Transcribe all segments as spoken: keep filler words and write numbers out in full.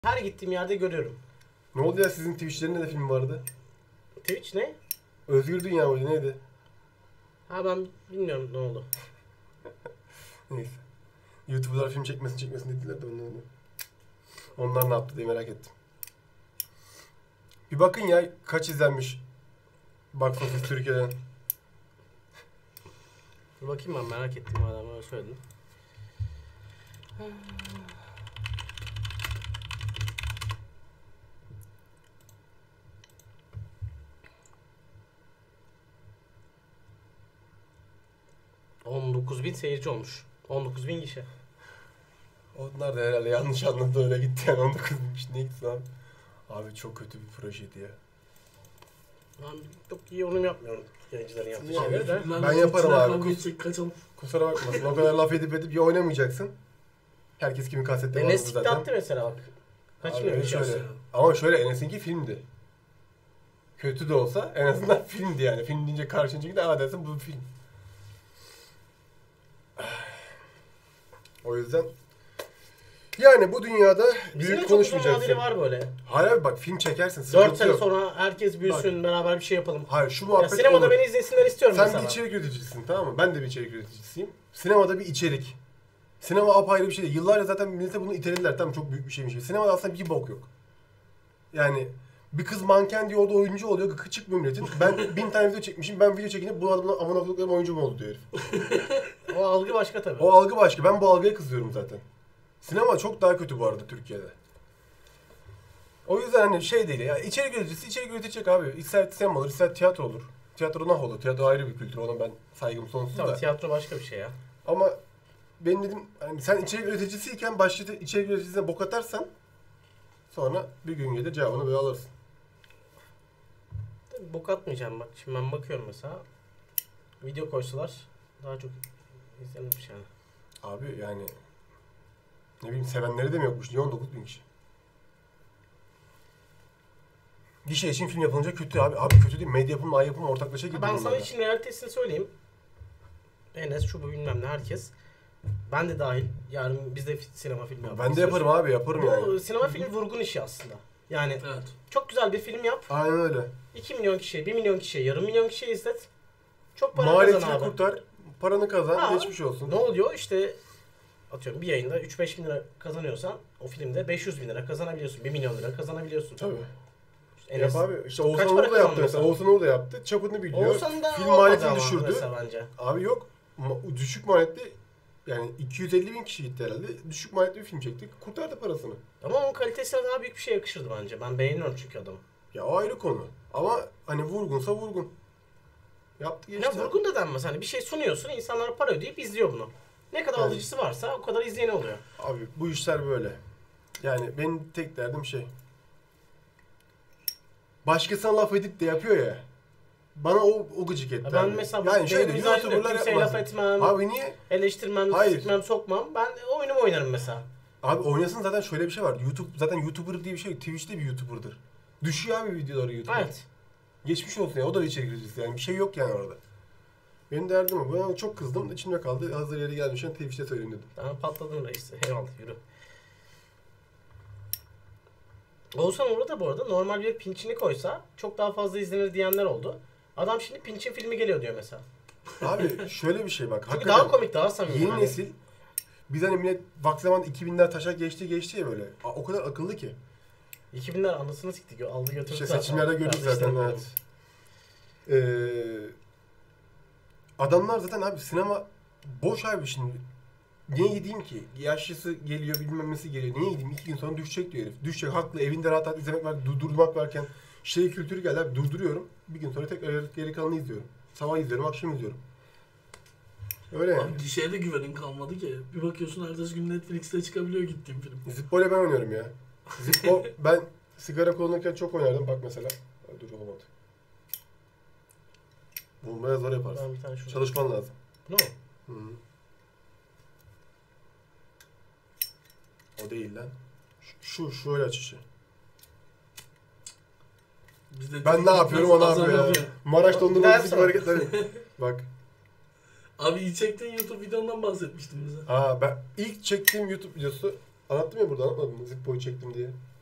Her gittiğim yerde görüyorum. Ne oldu ya, sizin Twitch'lerinde de film vardı? Twitch ne? Özgür Dünya mıydı neydi? Ha ben bilmiyorum ne oldu. Neyse. YouTuber'lar film çekmesin çekmesin dediler de ondan. Onlar ne yaptı diye merak ettim. Bir bakın ya kaç izlenmiş Box Office Türkiye'den. Dur bakayım, ben merak ettim madem öyle söyledin. on dokuz bin seyirci olmuş. on dokuz bin kişi. Onlar da herhalde yanlış anladı, öyle gitti yani. on dokuz binmiş ne gitti lan? Abi çok kötü bir projeydi ya. Ben çok iyi yorum yapmıyorum yayıncıların yaptığı Ya, şeyleri de. ben yaparım abi. Geçecek, kaçalım. Kusura bakmasın, o kadar laf edip edip ya oynamayacaksın. Herkes kimin kasetleri vardı Enes Sikti zaten. attı mesela bak. Kaç Abi, milyon evet, kişi şöyle. yazıyor. Ama şöyle, Enes'inki filmdi. Kötü de olsa en azından filmdi yani. Film deyince karşına çıkınca aa dersin bu bir film. O yüzden yani bu dünyada Bizim de büyük çok uzun konuşmayacaksın. vadeli var böyle. Hayır abi bak, film çekersin, sıkıntı dört sene yok. sonra herkes büyüsün, beraber bir şey yapalım. Hayır şu Ya muhabbet sinemada olur. beni izlesinler istiyorum Sen mesela. bir içerik üreticisisin, tamam mı? Ben de bir içerik üreticisiyim. Sinemada bir içerik. Sinema apayrı bir şey değil. Yıllarca zaten millete bunu itelediler. Tamam, çok büyük bir şeymiş. Sinemada aslında bir bok yok. Yani bir kız manken diye orada oyuncu oluyor. Gıkı çıkmıyor milletin. Ben bin tane video çekmişim. Ben video çekince bu adamın amına koyduklarım oyuncu mu oldu diyor herif. O algı başka tabii. O algı başka. Ben bu algıya kızıyorum zaten. Sinema çok daha kötü bu arada Türkiye'de. O yüzden hani şey değil ya. İçerik üreticisi içerik üretecek abi. İster sinema olur, ister tiyatro olur. Tiyatro nah olur. Tiyatro ayrı bir kültür. Ona ben saygım sonsuz Tabii da. tiyatro başka bir şey ya. Ama benim dedim hani sen içerik üreticisiyken başta içerik üreticisine bok atarsan sonra bir gün gelir cevabını böyle alırsın. Tabii bok atmayacağım bak. Şimdi ben bakıyorum mesela. Video koysalar daha çok izlenirmiş yani. Abi yani ne bileyim, sevenleri de mi yokmuş? Niye on dokuz bin kişi? Gişe için film yapılınca kötü abi. Abi kötü değil. Medya yapımla ay yapımla ortaklaşa girdi Ben sana bunlara. için realitesini söyleyeyim. Enes şu bu bilmem ne herkes. Ben de dahil. Yarın biz de sinema filmi yapalım. Ben de yaparım abi, yaparım Bu yani. sinema filmi vurgun işi aslında. Yani Evet. çok güzel bir film yap. Aynen öyle. iki milyon kişiye, bir milyon kişiye, yarım milyon kişiye izlet. Çok para Maliyetini kazan abi. kurtar, paranı kazan, Ha, geçmiş olsun. Ne oluyor? İşte atıyorum bir yayında üç beş bin lira kazanıyorsan o filmde beş yüz bin lira kazanabiliyorsun. bir milyon lira kazanabiliyorsun. Tabii. İşte Enes, Yap abi. İşte kaç Oğuzhan para Uğur da yaptı kazandı mesela. mesela? Oğuzhan Uğur da yaptı. Çapını biliyor. Oğuzhan da Film olmadı maliyetini ama düşürdü. mesela bence. Abi yok. Ma- düşük maliyetli, yani iki yüz elli bin kişi gitti herhalde. Düşük maliyetli bir film çektik. Kurtardı parasını. Ama onun kalitesine daha büyük bir şey yakışırdı bence. Ben beğeniyorum çünkü adamı. Ya o ayrı konu. Ama hani vurgunsa vurgun. Yaptı geçti. Ya vurgun da denmez. Hani bir şey sunuyorsun, insanlar para ödeyip izliyor bunu. Ne kadar Yani- alıcısı varsa o kadar izleyeni oluyor. Abi bu işler böyle. Yani benim tek derdim şey. Başkasına laf edip de yapıyor ya. Bana o, o gıcık etti. Ya ben abi. mesela yani benim şöyle güzel YouTuber'lar kimseye laf yapmaz. etmem, Abi niye? eleştirmem, Hayır. sıkmam, sokmam. Ben oyunumu oynarım mesela. Abi oynasın, zaten şöyle bir şey var. YouTube zaten YouTuber diye bir şey. Twitch'te bir YouTuber'dır. Düşüyor abi videoları YouTube'a. Evet. Geçmiş olsun ya. O da bir içerik üreticisi yani. Bir şey yok yani orada. Benim derdim o. Ben çok kızdım. İçimde kaldı. Hazır yeri gelmişken Twitch'te söyleyeyim dedim. Tamam, patladın reis. Eyvallah, yürü. Oğuzhan Uğur'u da bu arada normal bir pinçini koysa çok daha fazla izlenir diyenler oldu. Adam şimdi pinçin filmi geliyor diyor mesela. Abi şöyle bir şey bak. Çünkü daha komik, daha samimi. Yeni yani. nesil, biz hani millet vakti zaman iki binler taşak geçti geçti ya böyle. A- O kadar akıllı ki. iki binler anasını sikti. Aldı götürdü İşte zaten. seçimlerde gördük Ben zaten. işte- Evet. Ee, adamlar zaten abi sinema boş abi şimdi. Niye gideyim ki? Yaşlısı geliyor, bilmem nesi geliyor. Niye gideyim? İki gün sonra düşecek diyor herif. Düşecek, haklı. Evinde rahat rahat izlemek var, durdurmak varken şey kültürü geldi abi. Durduruyorum. Bir gün sonra tekrar geri kalanını izliyorum. Sabah izliyorum, akşam izliyorum. Öyle yani. Abi gişeye de güvenin kalmadı ki. Bir bakıyorsun ertesi gün Netflix'te çıkabiliyor gittiğim film. Zippo ile ben oynuyorum ya. Zippo ben sigara kullanırken çok oynardım. Bak mesela. Ay, dur olmadı. Bulmaya zor yaparsın. Ben bir tane şurada. Çalışman lazım. Ne o? Hı. O değil lan. Şu, şu şöyle açışı. Biz de Ben ne yapıyorum o ne Azam yapıyor ya. Maraş Bir dondurması daha gibi yapsana. hareketleri. Bak. Abi iyi çektiğin YouTube videondan bahsetmiştin bize. Ha ben ilk çektiğim YouTube videosu anlattım ya burada, anlatmadım mı? Zippo'yu çektim diye.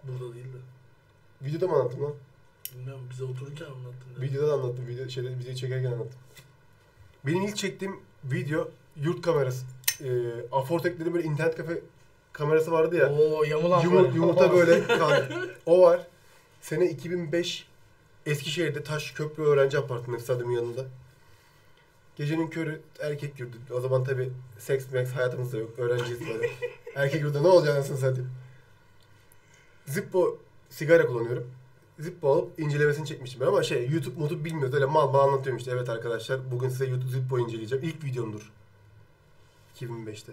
Burada değil de. Videoda mı anlattım lan? Bilmiyorum, bize otururken anlattın. Ya. Videoda da anlattım. Video, şeyde, videoyu çekerken anlattım. Benim ilk çektiğim video yurt kamerası. Ee, Afortek'lerin böyle internet kafe kamerası vardı ya. Oo yamulan Yumur, böyle. yumurta böyle kaldı. O var. Sene iki bin beş Eskişehir'de Taş Köprü öğrenci apartmanı stadyumun yanında. Gecenin körü erkek yurdu. O zaman tabi seks meks hayatımızda yok. Öğrenciyiz böyle. Erkek yurda ne olacak anasını satayım. Zippo sigara kullanıyorum. Zippo alıp incelemesini çekmiştim ben ama şey YouTube mutup bilmiyoruz. Öyle mal mal anlatıyorum işte. Evet arkadaşlar bugün size YouTube Zippo inceleyeceğim. İlk videomdur. iki bin beşte.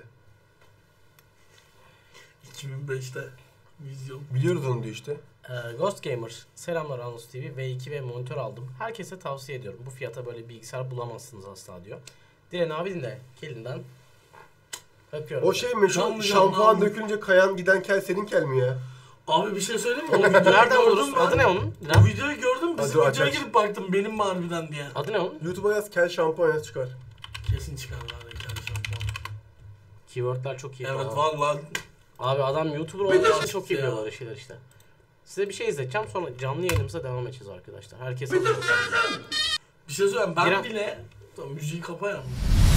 iki bin beşte vizyon. Biliyoruz onu diyor işte. Ee, Ghost Gamer. Selamlar Anus T V. V iki ve monitör aldım. Herkese tavsiye ediyorum. Bu fiyata böyle bilgisayar bulamazsınız asla diyor. Diren abinin de kelinden öpüyorum. O şey mi? Şu Canlı şampuan canlı. dökülünce kayan giden kel senin kel mi ya? Abi bir şey söyleyeyim mi? O Oğlum, videoyu nereden gördüm buluruz? ben. Adı ne onun? O Diren? videoyu gördüm. Bizim Hadi aç, videoya aç. girip baktım benim mi harbiden diye. Adı ne onun? YouTube'a yaz kel şampuan yaz çıkar. Kesin çıkarlar ya kendi şampuanı. Keywordler çok iyi. Evet Aa. vallahi. Abi adam YouTuber Bir de olduğu için çok iyi ya. biliyor böyle şeyler işte. Size bir şey izleteceğim sonra canlı yayınımıza devam edeceğiz arkadaşlar. Herkes hazır. Bir şey söyleyeyim ben Giren- bile tamam, müziği kapa ya.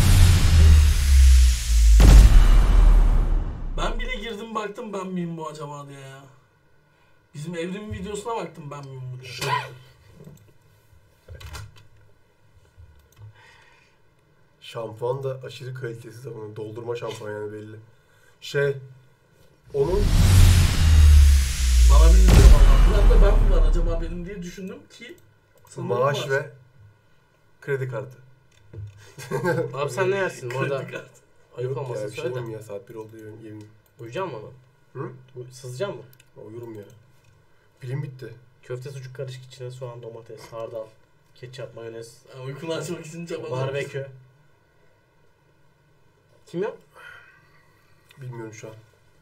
Ben bile girdim baktım ben miyim bu acaba diye ya. Bizim evrimin videosuna baktım ben miyim bu diye. Şampuan da aşırı kalitesiz ama doldurma şampuan yani belli. Şey onun Bana benziyor valla. Ben de ben mi var acaba benim diye düşündüm ki sanırım maaş var. ve kredi kartı. Abi sen ne yersin? Bu arada Kredi kartı. ayıp Yok olmasın ya bir şey söyle de. diyeyim ya saat bir oldu yemin. yemin. Uyuyacak mı ama? Hı? Bu- Sızacak mı? Uyurum ya. Pilim bitti. Köfte sucuk karışık içine soğan, domates, hardal, ketçap, mayonez, Yani uykunu açmak için çabalar. barbekü. Kim yok? Bilmiyorum şu an.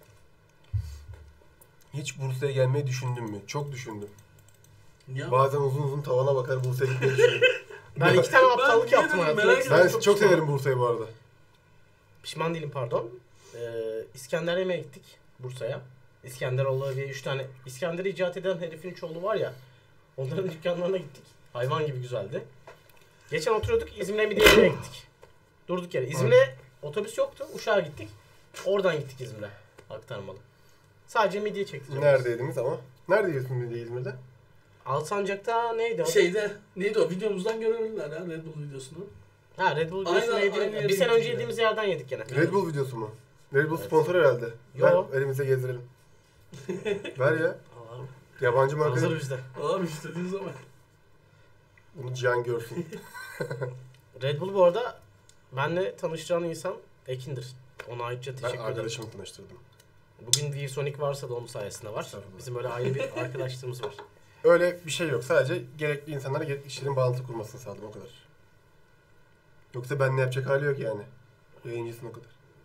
Hiç Bursa'ya gelmeyi düşündün mü? Çok düşündüm. Niye? Bazen uzun uzun tavana bakar Bursa'ya gitmeyi düşünüyorum. Ben iki tane aptallık Ben yaptım yedim, hayatımda. merak İkisinden Ben de çok, pişmanım. severim Bursa'yı bu arada. Pişman değilim pardon. Ee, İskender yemeğe gittik Bursa'ya. İskenderoğlu diye üç tane İskender'i icat eden herifin üç oğlu var ya. Onların dükkanlarına gittik. Hayvan gibi güzeldi. Geçen oturuyorduk İzmir'e midye yemeye gittik. Durduk yere. İzmir'e otobüs yoktu. Uşak'a gittik. Oradan gittik İzmir'e. Aktarmalı. Sadece midye çektik. Neredeydiniz ama? Nerede yiyorsun bir de İzmir'de? Alsancak'ta neydi o? Şeyde neydi o videomuzdan görebilirler ya Red Bull videosunu. Ha Red Bull Aynen, videosunu aynı yedik. yere Bir sene önce gittik yediğimiz yerden yedik gene. Red Bull videosu mu? Red Bull Evet. sponsor herhalde. Yo. Ver elimize gezdirelim. Ver ya. Allah'ım. Yabancı marka Hazır değil. bizde. Abi istediğin zaman. Bunu Cihan görsün. Red Bull bu arada benle tanıştıran insan Ekin'dir. Ona ayrıca Ben teşekkür ederim. arkadaşımı tanıştırdım. Bugün V-Sonic varsa da onun sayesinde var. Estağfurullah. Bizim böyle ayrı bir arkadaşlığımız var. Öyle bir şey yok. Sadece gerekli insanlara gerekli kişilerin bağlantı kurmasını sağladım o kadar. Yoksa ben ne yapacak hali yok yani. Yayıncısın o kadar.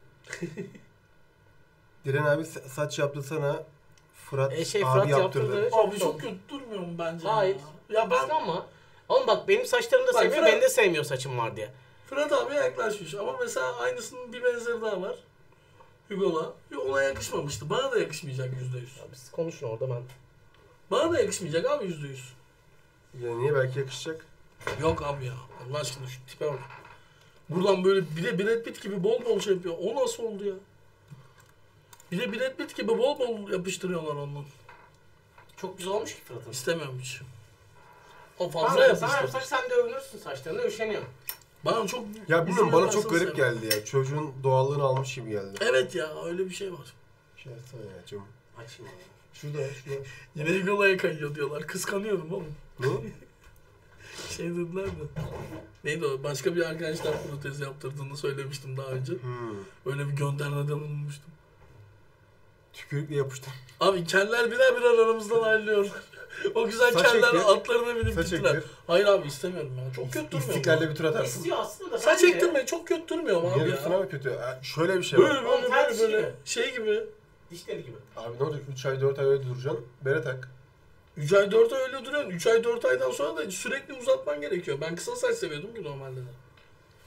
Diren abi sa- saç yaptırsana. Fırat E şey, abi Fırat yaptırdı. yaptırdı. Abi Çok çok kötü durmuyor mu bence? Hayır. Ya, ya ben ama oğlum bak benim saçlarım da Bak, sevmiyor, Fırat- beni de sevmiyor saçım var diye. Fırat abiye yaklaşmış ama mesela aynısının bir benzeri daha var. Hugo'la. Ya ona yakışmamıştı. Bana da yakışmayacak yüzde yüz. Ya biz konuşun orada ben. Bana da yakışmayacak abi yüzde yüz. Ya niye belki yakışacak? Yok abi ya. Allah aşkına şu tipe bak. Buradan böyle bir de Brad Pitt gibi bol bol şey yapıyor. O nasıl oldu ya? Bir de Brad Pitt gibi bol bol yapıştırıyorlar ondan. Çok güzel olmuş ki Fırat'ın. İstemiyorum hiç. O Fazla fazla yapsak yapıştır. sen de övünürsün saçlarına, üşeniyor. Bana çok... Ya bilmiyorum bana çok üzülüyorum, garip geldi ya. Çocuğun doğallığını almış gibi geldi. Evet ya öyle bir şey var. Şey yapsana ya cam. Açayım abi. Şurada şurada. Yine Hugo'ya kayıyor diyorlar. Kıskanıyorum oğlum. Ne? Şey dediler de. Neydi o? Başka bir arkadaşlar protez yaptırdığını söylemiştim daha önce. Hmm. Öyle bir göndermede bulunmuştum. Tükürükle yapıştım. Abi keller birer birer aramızdan ayrılıyor. O güzel Saç keller ektir. atlarına binip Saç gittiler. ektir. Hayır abi istemiyorum ya. Çok kötü durmuyor İstiklalde mu? bir tur atarsın. İstiyor aslında da Saç bence- ektirme çok kötü durmuyor mu abi Niye ya? diyorsun abi kötü? Ha, şöyle bir şey Böyle var. böyle Oğlum, böyle, tersi böyle gibi. şey gibi. Dişleri gibi. Abi ne olacak? üç ay dört ay öyle duracaksın. Bere tak. üç ay dört ay öyle duruyorsun. üç ay dört aydan sonra da sürekli uzatman gerekiyor. Ben kısa saç seviyordum ki normalde de.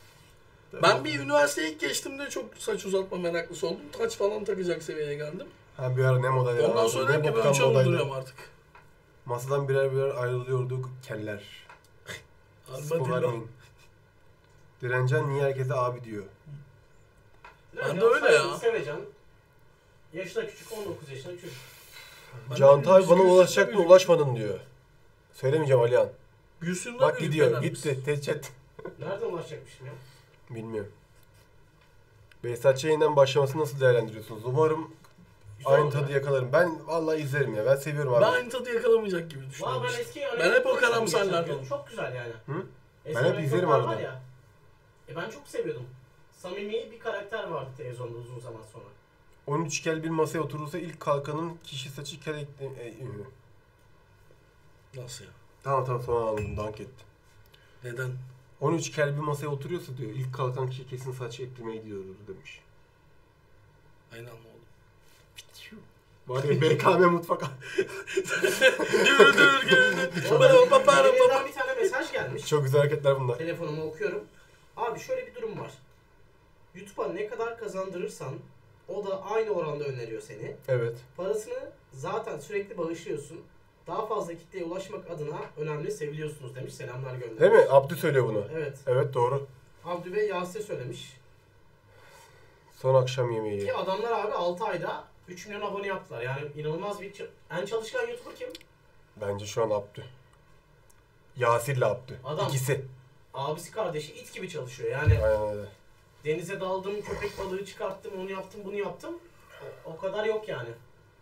Ben bir üniversiteye ilk geçtiğimde çok saç uzatma meraklısı oldum. Taç falan takacak seviyeye geldim. Ha bir ara ne model Ondan sonra dedim ki ben boktan üçe modaydı. vurduruyorum artık. Masadan birer birer ayrılıyordu keller. Spor Armadillo. vermeyin. Direncen niye herkese abi diyor. Ben de öyle ya. Sevecen. Yaşta küçük, on dokuz yaşında çocuk. Ben Can de Tay yüz- bana yüz- ulaşacak mı yüz- ulaşmadın diyor. Söylemeyeceğim Alihan. Gülsün'den Bak mi gidiyor yüklenir gitti misin? teçet. Nereden ulaşacakmışım ya? Bilmiyorum. Behzat Ç'nin başlamasını nasıl değerlendiriyorsunuz? Umarım Güzel aynı oldu tadı ya. yakalarım. Ben vallahi izlerim ya. Ben seviyorum abi. Ben aynı tadı yakalamayacak gibi Valla düşünüyorum. ben eski Ben hep o karamsarlardan. Çok güzel yani. Hı? Eski Ben hep izlerim Amerikalılar arada. var ya. E ben çok seviyordum. Samimi bir karakter vardı televizyonda uzun zaman sonra. on üç kel bir masaya oturursa ilk kalkanın kişi saçı kel ekle... E, e. Nasıl ya? Tamam tamam sonra anladım. Dank etti. Neden? on üç kel bir masaya oturuyorsa diyor ilk kalkan kişi kesin saç eklemeyi diyordur demiş. Aynı anlamadım. Var ya B K M mutfak. Güldür güldür. Orada Baba baba Belediyeden baba. bir tane mesaj gelmiş. Çok güzel hareketler bunlar. Telefonumu okuyorum. Abi şöyle bir durum var. YouTube'a ne kadar kazandırırsan o da aynı oranda öneriyor seni. Evet. Parasını zaten sürekli bağışlıyorsun. Daha fazla kitleye ulaşmak adına önemli seviliyorsunuz demiş. Selamlar göndermiş. Değil mi? Abdü söylüyor bunu. Evet. Evet doğru. Abdü Bey Yasin söylemiş. Son akşam yemeği. Ki adamlar abi altı ayda üç milyon abone yaptılar. Yani inanılmaz bir... ç- En çalışkan YouTuber kim? Bence şu an Abdü. Yasir'le Abdü. Adam. İkisi. Abisi kardeşi it gibi çalışıyor. Yani Aynen öyle. denize daldım, köpek balığı çıkarttım, onu yaptım, bunu yaptım. O, o kadar yok yani.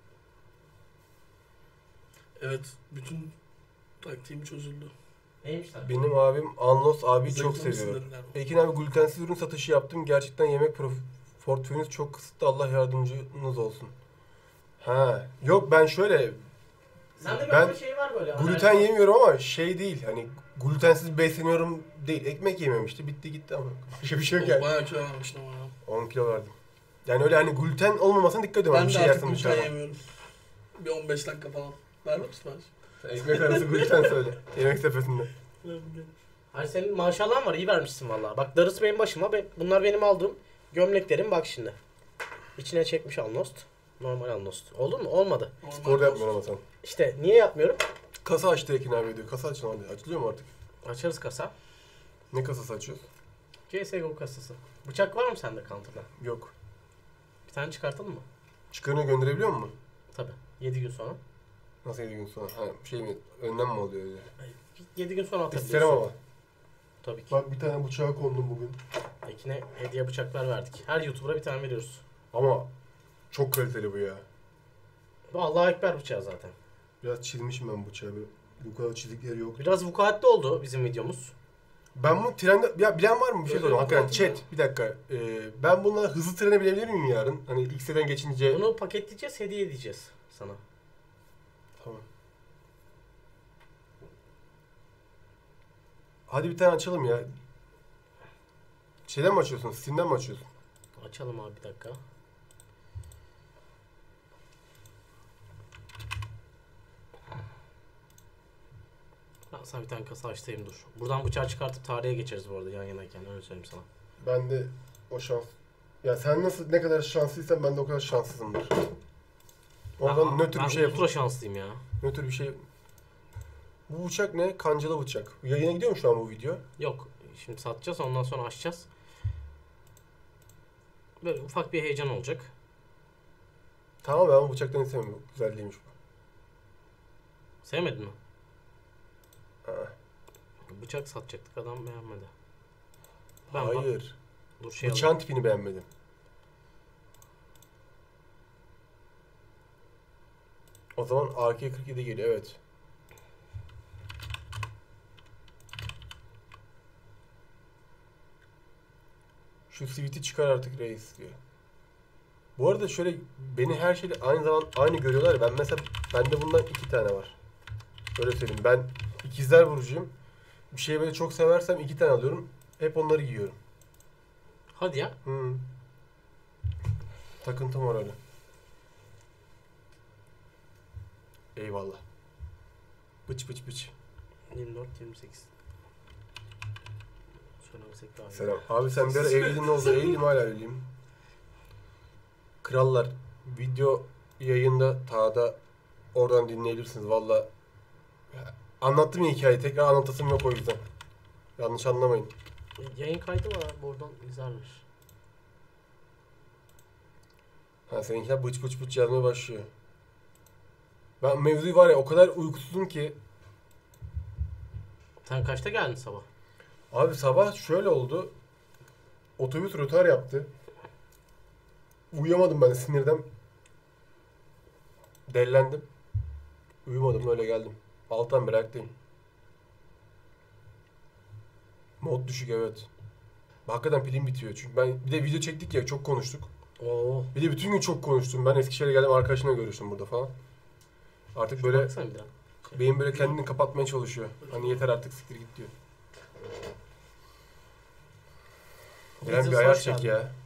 Evet, bütün taktiğim çözüldü. Neymiş lan? Benim abim Anlos abi çok Zevkli seviyor. misinler? Ekin abi glutensiz ürün satışı yaptım. Gerçekten yemek prof- portföyünüz çok kısıtlı. Allah yardımcınız olsun. Ha. Yok ben şöyle Sende bir Ben ama şey var böyle. gluten alerji- yemiyorum ama şey değil hani glutensiz besleniyorum değil. Ekmek yememişti. Bitti gitti ama. Başka bir şey yok O yani. bayağı kilo vermiştim ama. on kilo verdim. Yani öyle hani gluten olmamasına dikkat ediyorum. Ben Bir de şey artık yersin gluten dışarıdan. yemiyorum. Bir on beş dakika falan. Verdim sipariş. Ekmek arası gluten söyle. Yemek sepetinde. Hayır senin maşallahın var, iyi vermişsin vallahi. Bak darısı benim başıma. Ben, bunlar benim aldığım gömleklerim, bak şimdi. İçine çekmiş Alnost. Normal Alnost. Oldu mu? Olmadı. Spor da yapmıyorum ama sen. İşte niye yapmıyorum? Kasa açtı Ekin abi diyor. Kasa açın hadi. Açılıyor mu artık? Açarız kasa. Ne kasası açıyoruz? C S G O kasası. Bıçak var mı sende counter'da? Yok. Bir tane çıkartalım mı? Çıkarını gönderebiliyor musun? Tabii. yedi gün sonra. Nasıl yedi gün sonra? Ha şey mi? Önden mi oluyor öyle? yedi gün sonra atabiliyorsun. İsterim ama. Tabii ki. Bak bir tane bıçağa kondum bugün. Ekin'e hediye bıçaklar verdik. Her YouTuber'a bir tane veriyoruz. Ama çok kaliteli bu ya. Bu Allahu Ekber bıçağı zaten. Biraz çizmişim ben bıçağı. Böyle. Bu kadar çizikleri yok. Biraz vukuatli oldu bizim videomuz. Ben bunu trende... Ya bilen var mı? Bir şey Öyle sorayım. bir Hakikaten bakın chat. Bir dakika. Ee, ben bununla hızlı trene binebilir miyim yarın? Hani X'den geçince... Bunu paketleyeceğiz, hediye edeceğiz sana. Tamam. Hadi bir tane açalım ya. Şeyden mi açıyorsun? Steam'den mi açıyorsun? Açalım abi bir dakika. Ben sana bir tane kasa açtayım dur. Buradan bıçağı çıkartıp tarihe geçeriz bu arada yan yanayken, öyle söyleyeyim sana. Ben de o şans... Ya sen nasıl ne kadar şanslıysan ben de o kadar şanssızımdır. Oradan Ben- nötr ben bir şey ultra yapıp... şanslıyım ya. Nötr bir şey... Bu bıçak ne? Kancalı bıçak. Yayına gidiyor mu şu an bu video? Yok, şimdi satacağız, ondan sonra açacağız. Böyle ufak bir heyecan olacak. Tamam ben bu bıçaktan istemiyorum. Güzel değilmiş bu. Sevmedin mi? Ha. Bıçak satacaktık, adam beğenmedi. Ben bak- Hayır. dur şey alayım. Bıçağın tipini beğenmedim. O zaman A K kırk yedi geliyor evet. Şu siviti çıkar artık reis diyor. Bu arada şöyle beni her şeyle aynı zaman aynı görüyorlar ya. Ben mesela bende bundan iki tane var. Öyle söyleyeyim. Ben ikizler burcuyum. Bir şeyi böyle çok seversem iki tane alıyorum. Hep onları giyiyorum. Hadi ya. Hı. Takıntım var öyle. Eyvallah. Bıç bıç bıç. yirmi dört yirmi sekiz. Söylemesek daha iyi. Selam. Abi sen bir ara evliliğin ne oldu? Evliyim hala evliyim. Krallar. Video yayında Tağ'da oradan dinleyebilirsiniz. Valla anlattım ya hikayeyi. Tekrar anlatasım yok o yüzden. Yanlış anlamayın. Yayın kaydı var abi, oradan izlerler. Ha seninkiler bıç bıç bıç yazmaya başlıyor. Ben mevzuyu var ya o kadar uykusuzum ki. Sen kaçta geldin sabah? Abi sabah şöyle oldu. Otobüs rötar yaptı. Uyuyamadım ben sinirden. Dellendim. Uyumadım öyle geldim. Alttan bıraktım. Mod düşük evet. Hakikaten pilim bitiyor. Çünkü ben bir de video çektik ya çok konuştuk. Oo. Bir de bütün gün çok konuştum. Ben Eskişehir'e geldim arkadaşımla görüştüm burada falan. Artık böyle Baksana bir daha. beyin böyle kendini kapatmaya çalışıyor. Hani yeter artık siktir git diyor. Diren bir Business ayar hoş çek geldin. ya.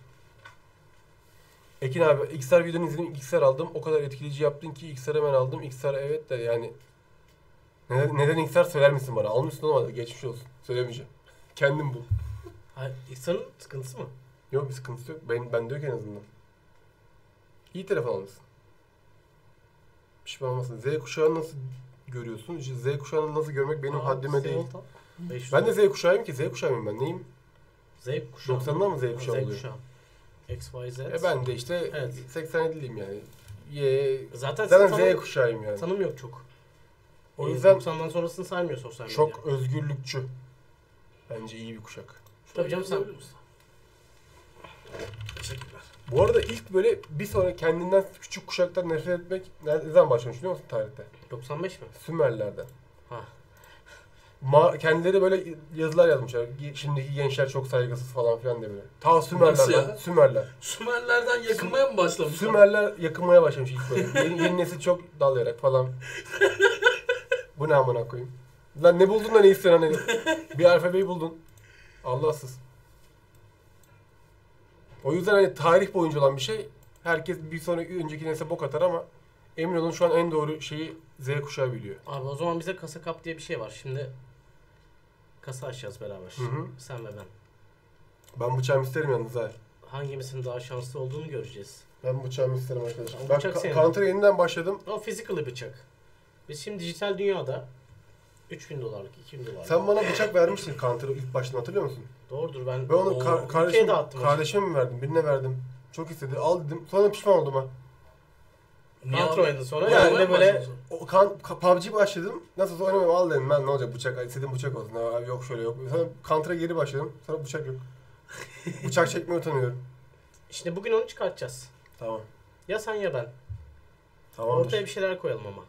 Ekin abi X R videonu izledim. X R aldım. O kadar etkileyici yaptın ki X R hemen aldım. X R evet de yani neden, neden X R söyler misin bana? Almışsın ama geçmiş olsun. Söylemeyeceğim. Kendim bul. Hayır, İhsan'ın sıkıntısı mı? Yok bir sıkıntısı yok. Ben, bende yok en azından. İyi telefon almışsın. Pişman olmasın. Z kuşağını nasıl görüyorsun? İşte Z kuşağını nasıl görmek benim Aa, haddime değil. Seoul Tam. beş yüz. Ben de Z kuşağıyım ki. Z kuşağı mıyım ben? Neyim? Z kuşağı. doksanlar mı Z kuşağı Z oluyor? kuşağı. X, Y, Z. E ben de işte Evet. seksen yediliyim yani. Y... Zaten, Zaten tanım, Z kuşağıyım yani. tanım yok çok. O Ee, yüzden doksandan sonrasını saymıyor sosyal medya. çok özgürlükçü. Bence iyi bir kuşak. Tabii canım sen. Teşekkürler. Bu arada ilk böyle bir sonra kendinden küçük kuşaktan nefret etmek ne ne zaman başlamış biliyor musun tarihte? doksan beş mi? Sümerlerden. Ha. Ma kendileri böyle yazılar yazmışlar. Ge- Şimdiki gençler çok saygısız falan filan diye böyle. Ta Nasıl Sümerlerden. ya? Sümerler. Sümerlerden yakınmaya mı başlamış? Sümerler yakınmaya başlamış ilk böyle. Yeni, yeni nesil çok dalayarak falan. Bu ne amına koyayım? Lan ne buldun da ne istiyorsun hani? Bir alfabeyi buldun. Allahsız. O yüzden hani tarih boyunca olan bir şey. Herkes bir sonraki önceki nesle bok atar ama emin olun şu an en doğru şeyi Z kuşağı biliyor. Abi o zaman bize kasa kap diye bir şey var. Şimdi kasa açacağız beraber. Hı hı. Sen ve ben. Ben bıçağımı isterim yalnız ha. Hangimizin daha şanslı olduğunu göreceğiz. Ben bıçağımı isterim arkadaşlar. Ama Ben bıçak ka- senin. Counter'a yeniden başladım. O physical'ı bıçak. Biz şimdi dijital dünyada üç bin dolarlık, iki bin dolarlık. Sen bana bıçak vermiştin Counter'ı ilk baştan hatırlıyor musun? Doğrudur ben. Ben onu Oo, kar- ülkeye kardeşim, dağıttım kardeşime mi verdim? Birine verdim. Çok istedi. Al dedim. Sonra pişman oldum ha. Niye Counter abi? oynadın sonra. Yani Yani de böyle O kan, ka- P U B G başladım. Nasıl olsa oynamıyorum. Al dedim ben ne olacak bıçak. İstediğim bıçak olsun. Ha, yok şöyle yok. Sonra Counter'a geri başladım. Sonra bıçak yok. Bıçak çekmeye utanıyorum. işte bugün onu çıkartacağız. Tamam. Ya sen ya ben. Tamamdır. Ortaya bir şeyler koyalım ama.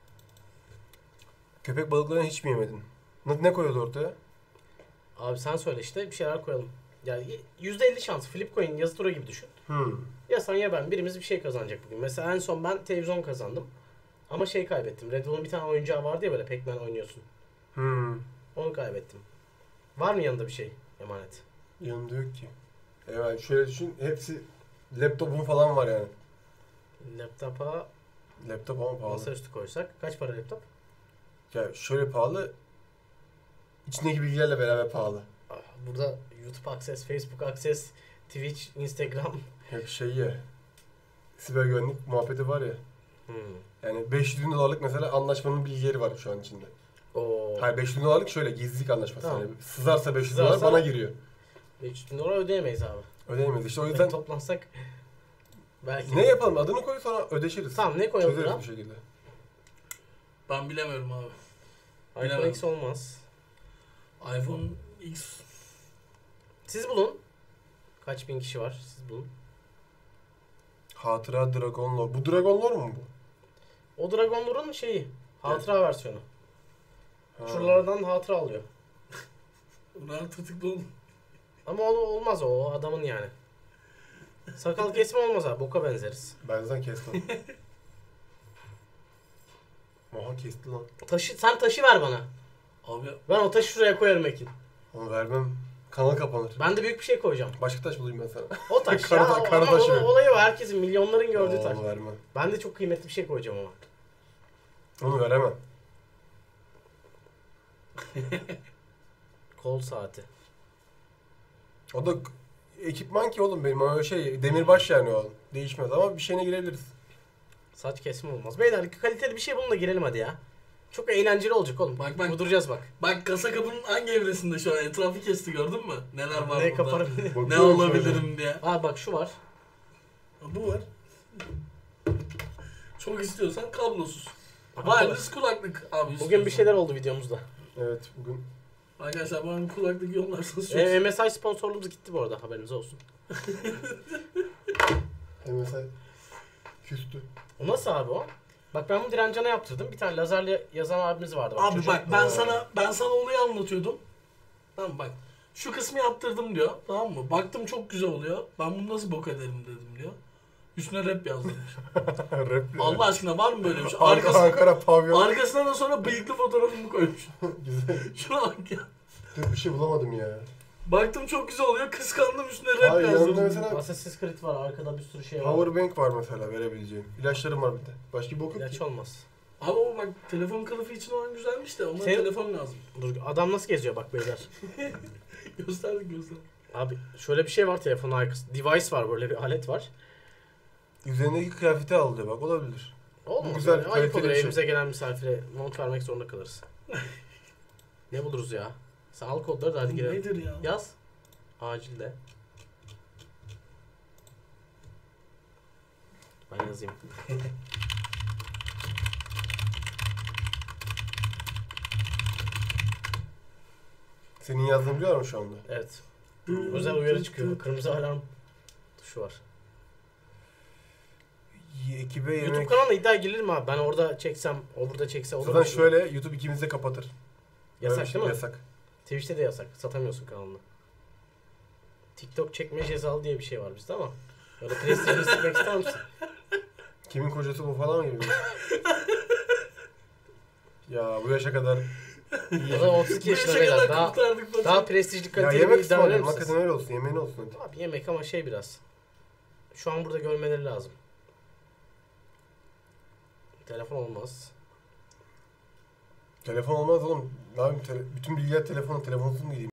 Köpek balıklarını hiç mi yemedin? Ne, ne koyuyordu ortaya? Abi sen söyle işte bir şeyler koyalım. Yani yüzde elli şans. Flipcoin yazı tura gibi düşün. Hmm. Ya sen ya ben birimiz bir şey kazanacak bugün. Mesela en son ben televizyon kazandım. Ama şey kaybettim. Red Bull'un bir tane oyuncağı vardı ya böyle Pac-Man oynuyorsun. Hmm. Onu kaybettim. Var mı yanında bir şey emanet? Yanımda yok ki. Evet şöyle düşün. Hepsi laptopum falan var yani. Laptopa Laptop ama pahalı. masaüstü koysak. Kaç para laptop? Ya şöyle pahalı. İçindeki bilgilerle beraber pahalı. Ah, burada YouTube Access, Facebook Access, Twitch, Instagram. Hep şey ya. Siber güvenlik muhabbeti var ya. Hmm. Yani beş yüz bin dolarlık mesela anlaşmanın bilgileri var şu an içinde. Oo. Hayır beş yüz bin dolarlık şöyle gizlilik anlaşması. Tamam. Yani sızarsa beş yüz Sızarsa- dolar bana giriyor. beş yüz bin dolar ödeyemeyiz abi. Ödeyemeyiz işte o Yani yüzden toplansak belki. ne yapalım adını koy sonra ödeşiriz. Tamam ne koyalım Çözeriz buna? bir şekilde. Ben bilemiyorum abi. iPhone Bilemem. X olmaz. iPhone X. Siz bulun. Kaç bin kişi var? Siz bulun. Hatıra Dragon Lore. Bu Dragon Lore mu bu? O Dragon Lore'un şeyi. Hatıra versiyonu. Ha. Şuralardan hatıra alıyor. Bunu artık tıklı Ama o olmaz o. O adamın yani. Sakal kesme olmaz abi. Boka benzeriz. Ben zaten kestim. Oha kesti lan. Taşı, sen taşı ver bana. Abi Ben o taşı şuraya koyarım Ekin. Onu vermem. Kanal kapanır. Ben de büyük bir şey koyacağım. Başka taş bulayım ben sana. O taş Kara- ya. kara Ama taşı o- ver. olayı o. Herkesin milyonların gördüğü taş. Onu vermem. Ben de çok kıymetli bir şey koyacağım ama. Onu veremem. Kol saati. O da ekipman ki oğlum benim. O şey demirbaş yani o. Değişmez ama bir şeyine girebiliriz. Saç kesme olmaz. Beyler kaliteli bir şey bulun da girelim hadi ya. Çok eğlenceli olacak oğlum. Bak, bak. Vurduracağız bak. Bak kasa kapının hangi evresinde şu an etrafı kesti gördün mü? Neler var Ne burada? kaparım. Ne Bakıyorum olabilirim şöyle. diye. Aa bak şu var. Ha, bu var. Çok istiyorsan kablosuz. Aha, Wireless kulaklık abi. Bugün istiyorsan. bir şeyler oldu videomuzda. Evet bugün. Arkadaşlar bana kulaklık yollarsanız çok E, M S I sponsorluğumuz gitti bu arada, haberiniz olsun. Mesela küstü. O nasıl abi o? Bak ben bu direncana yaptırdım. Bir tane lazerle yazan abimiz vardı. Bak, Abi çocuk. bak ben Aa. sana ben sana olayı anlatıyordum. Tamam bak. Şu kısmı yaptırdım diyor. Tamam mı? Baktım çok güzel oluyor. Ben bunu nasıl bok ederim dedim diyor. Üstüne rap yazdırmış. Rap. Allah aşkına var mı böyle bir şey? Arka, Arkasına, Ankara pavyon. arkasına da sonra bıyıklı fotoğrafımı koymuş. Güzel. Şuna bak ya. Dur bir şey bulamadım ya. Baktım çok güzel oluyor. Kıskandım üstüne rap Hayır, yanında yazdırdım. mesela- Assassin's Creed var, arkada bir sürü şey var. Powerbank var mesela verebileceğim. İlaçlarım var bir de. Başka bir bok yok İlaç ki. olmaz. Abi o bak telefon kılıfı için olan güzelmiş de ona Senin- telefon lazım. Dur, adam nasıl geziyor bak beyler. Gösterdik gösterdik. Abi şöyle bir şey var telefonun arkasında. Device var, böyle bir alet var. Üzerindeki kıyafeti al diyor bak, olabilir. Olmaz. Bu güzel, Ayıp kaliteli olur, bir şey. evimize gelen misafire mont vermek zorunda kalırız. Ne buluruz ya? Sen al kodları da hadi Bu girelim. nedir ya? Yaz. Acilde. Ben yazayım. Senin yazdığını biliyor musun şu anda? Evet. Özel uyarı çıkıyor. Kırmızı alarm tuşu var. Y- Ekibe YouTube yemek... kanalına iddia gelir mi abi? Ben orada çeksem, o burada çekse olur mu? Zaten şöyle YouTube ikimizi de kapatır. Böyle Yasak bir şey değil mi? Yasak. Twitch'te de yasak. Satamıyorsun kanalını. TikTok çekme cezalı diye bir şey var bizde ama. Öyle prestijini sıkmak ister misin? Kimin kocası bu falan gibi. ya bu yaşa kadar... O da otuz iki Bu yaşına yaşa beyler. kadar Daha, kurtardık bacım. daha prestijli ya kaliteli yemek bir iddia verir ısmarlayalım. misiniz? Hakikaten öyle olsun. Yemeğin olsun hadi. Abi yemek ama şey biraz. Şu an burada görmeleri lazım. Telefon olmaz. Telefon olmaz oğlum. Ne yapayım? Tele- bütün bilgiler telefona. Telefonsuz mu gideyim?